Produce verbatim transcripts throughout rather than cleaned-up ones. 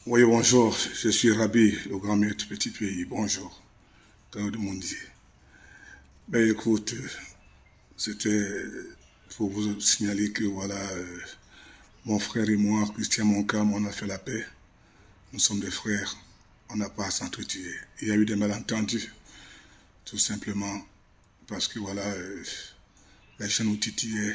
Oui, bonjour, je suis Rabbi, le grand maître petit pays. Bonjour, dans le monde. Ben écoute, c'était pour vous signaler que voilà, euh, mon frère et moi, Christian Moncam, on a fait la paix. Nous sommes des frères, on n'a pas à s'entretuer. Il y a eu des malentendus, tout simplement, parce que voilà, euh, les gens nous titillaient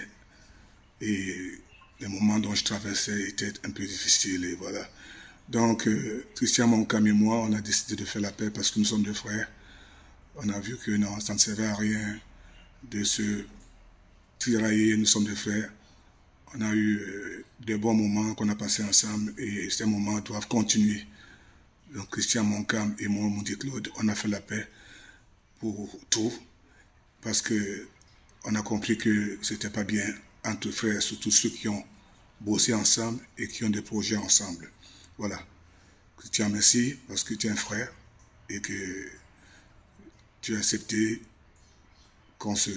et les moments dont je traversais étaient un peu difficiles et voilà. Donc, euh, Christian Moncam et moi, on a décidé de faire la paix parce que nous sommes deux frères. On a vu que non, ça ne servait à rien de se tirailler, nous sommes des frères. On a eu euh, des bons moments qu'on a passés ensemble et ces moments doivent continuer. Donc Christian Moncam et moi, Moudi Claude, on a fait la paix pour tout parce que on a compris que c'était pas bien entre frères, surtout ceux qui ont bossé ensemble et qui ont des projets ensemble. Voilà. Christian, merci parce que tu es un frère et que tu as accepté qu'on se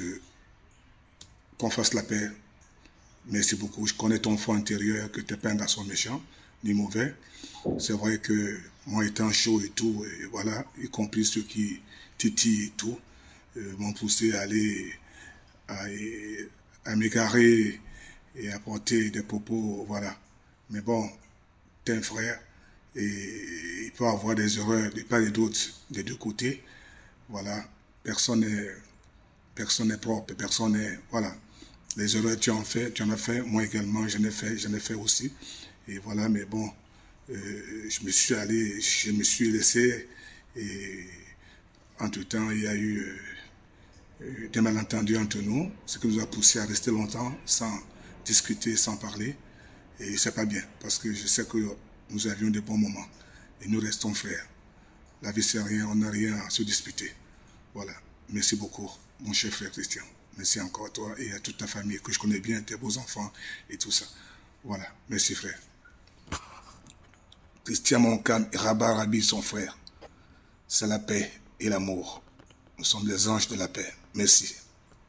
qu'on fasse la paix. Merci beaucoup. Je connais ton fond intérieur, que tu n'es pas un garçon méchant, ni mauvais. C'est vrai que moi étant chaud et tout, et voilà, y compris ceux qui titillent et tout, euh, m'ont poussé à aller à, à m'égarer et à porter des propos, voilà. Mais bon, t'es un frère et il peut y avoir des erreurs de part et d'autre, des deux côtés. Voilà, personne n'est personne n'est propre, personne n'est, voilà. Les erreurs tu en fais, tu en as fait, moi également j'en ai fait, j'en ai fait aussi. Et voilà, mais bon, euh, je me suis allé, je me suis laissé et entre-temps il y a eu euh, des malentendus entre nous, ce qui nous a poussé à rester longtemps sans discuter, sans parler. Et c'est pas bien, parce que je sais que nous avions de bons moments et nous restons frères. La vie c'est rien, on n'a rien à se disputer. Voilà, merci beaucoup, mon cher frère Christian. Merci encore à toi et à toute ta famille que je connais bien, tes beaux enfants et tout ça. Voilà, merci frère. Christian Moncam et Rabat Rabi, son frère. C'est la paix et l'amour. Nous sommes les anges de la paix. Merci.